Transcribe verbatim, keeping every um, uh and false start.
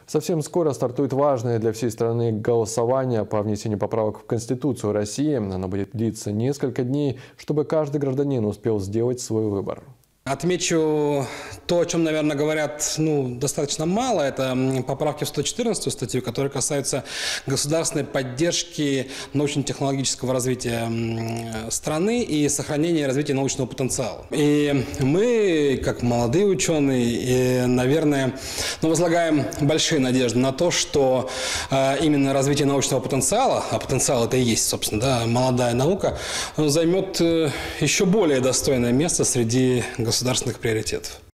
Совсем скоро стартует важное для всей страны голосование по внесению поправок в Конституцию России. Оно будет длиться несколько дней, чтобы каждый гражданин успел сделать свой выбор. Отмечу то, о чем, наверное, говорят ну, достаточно мало. Это поправки в сто четырнадцатую статью, которые касаются государственной поддержки научно-технологического развития страны и сохранения и развития научного потенциала. И мы, как молодые ученые, наверное, ну, возлагаем большие надежды на то, что именно развитие научного потенциала, а потенциал это и есть, собственно, да, молодая наука, займет еще более достойное место среди государственных государственных приоритетов.